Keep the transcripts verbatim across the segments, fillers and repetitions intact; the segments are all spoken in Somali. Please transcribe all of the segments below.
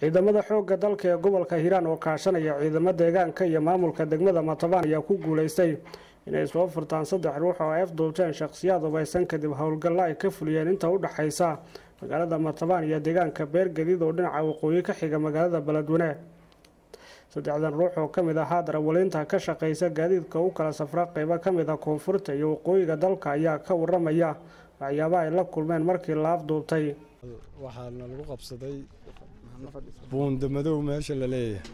ciidamada xoogga dalka ee gobolka Hiiraan oo kaashanaya ciidamada deegaanka iyo maamulka degmada Matabaan ayaa ku guuleystay inay soo furtaan saddex ruux oo ay afduubteen shakhsiyaad ubaysan kadib howlgalla ay ka fuliyeen inta u dhaxaysa magaalada Matabaan iyo deegaanka Beergadiid oo dhinaca waqooyi ka xiga magaalada Beledweyne. saddexdan ruux oo kamid ah darawaliinta ka shaqeysa gaadiidka u kala safra qaybo kamid ah koonfurta iyo waqooyiga dalka ayaa ka waramaya waxyaabaha ay la kulmeen markii la afduubtay. waxaana lagu qabsaday buunda madow meesha la leeyahay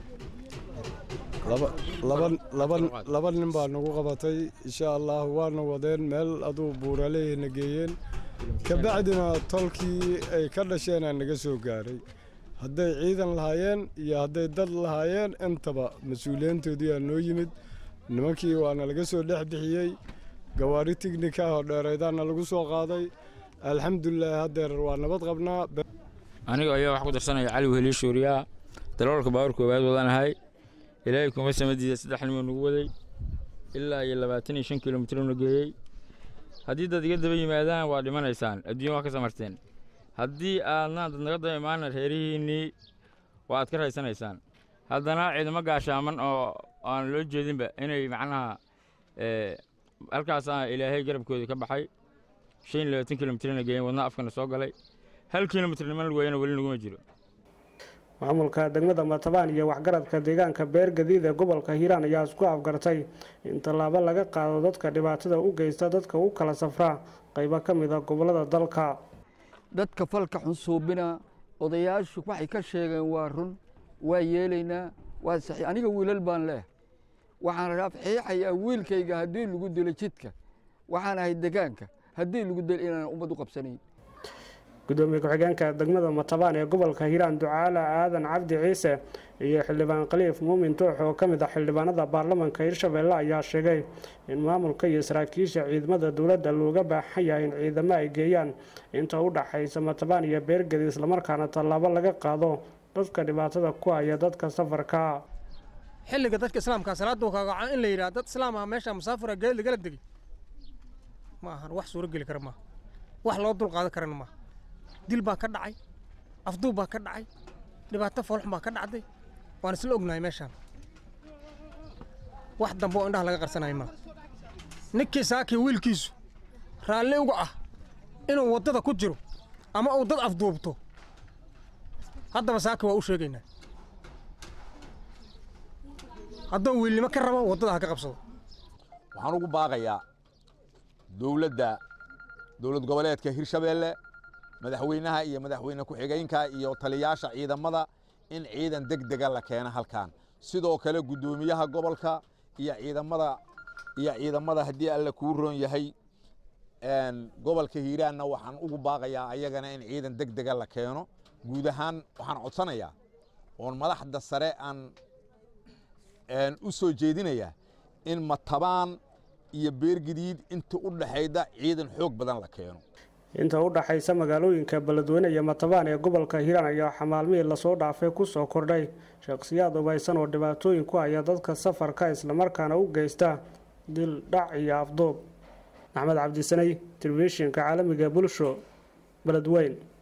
laba laba laba laba nin baa nagu qabatay insha Allah waana wadeen meel aduu buuraleeyna geeyeen ka bacdina tolkii ay ka dhasheen naga soo gaaray hadday ciidan lahaayeen iyo hadday dad lahaayeen intaba mas'uuliyiintoodii aan noo yimid nimankii waana laga soo dhex bixiyay gawaari tiknika oo dheeraydana lagu soo qaaday alxamdulillah hadeer waa nabad qabnaa. aniga ayaa wax ku darsanaya Cali Weheli Shuuriya darawalka baaburka waad wadanahay ilaahay kuma samadiisa saddex nin nagu waday ilaa iyo labaatan iyo shan kiiloomitir oo geeyay hadii dad iga daba yimaadaan waa dhimanaysaan adduun waa ka samarteen haddii aadna dad naga daba imaan reerihiinii waad ka raysanaysaan haddana ciidamo gaashaaman oo aan loo jeedinba inay macnaha ee halkaas ilaahay garabkooda ka baxay shan iyo labaatan kiiloomitir geeyay wadna afkana soo galay hal kiiloomitir niman weeyna wali nagu ma jiro. maamulka degmada Matabaan iyo waxgaradka deegaanka Beergadiid ee gobolka Hiiraan ayaa isku afgartay in talaabo laga qaado dadka dhibaatada u geysta dadka u kala safra qaybo kamid ah gobolada dalka. dadka falka xunsuubina odayaashu waxay ka sheegeen waa run waa yeelaynaa waa sax aniga wiilal baan leh waxaan raafixayaa wiilkayga hadii lagu dilo jidka waxaan ahay deegaanka hadii lagu dilo inaan ummad u qabsanayn. gudoomiye ku-xigeenka degmada Matabaan ee gobolka Hiiraan Ducaale Aadan Cabdi Ciise iyo xildhibaan Khaliif Muumin Toox oo kamid ah xildhibaanada baarlamaanka Hirshabeelle ayaa sheegay in maamulka iyo saraakiisha ciidamada dawladda looga baahan yahay in ciidamo ay geeyaan inta u dhaxaysa Matabaan iyo Beergadiid isla markaana talaabo laga qaado dadka dhibaatada ku haya dadka safarka. xilliga dadka islaamka salaadu ka gacan in la yiraahdo dad islaam ah meesha musaafir ah geed laga degay ma ahan wax suura gali kara ma wax loo dul qaadan karana ma dil baa ka dhacay afduub baa ka dhacay dhibaato foolxum baa ka dhacday waan isla ognahay meeshan wax dambo indhaha laga qarsanayo ma ninkii saakii wiilkiisu raalli uga ah inuu wadada ku jiro ama uu dad afduubto haddaba saakii waa u sheegaynaa hadduu wiilnimo ka rabo wadada ha ka qabsado. waxaan ugu baaqayaa dawladda dawlad goboleedka Hirshabeelle madaxweynaha iyo madaxweyne ku-xigeenka iyo taliyaasha ciidamada in ciidan degdeg ah la keeno halkaan sidoo kale gudoomiyaha gobolka iyo ciidamada iyo ciidamada hadii alla ku roon yahay een gobolka Hiiraanna waxaan ugu baaqayaa ayagana in ciidan degdeg ah la keeno guud ahaan waxaan codsanayaa oo madaxda sare aan een u soo jeedinayaa in Matabaan iyo Beergadiid inta u dhaxayda ciidan xoog badan la keeno. inta u dhaxaysa magaalooyinka Beledweyne iyo Matabaan ee gobolka Hiiraan ayaa xamaalmii la soo dhaafay ku soo kordhay shakhsiyaad ubaysan oo dhibaatooyin ku haya dadka safarka isla markaana u geysta dil dhac iyo afduub. Maxamed Cabdi Sanay, Telefishinka Caalamiga Bulsho, Beledweyne.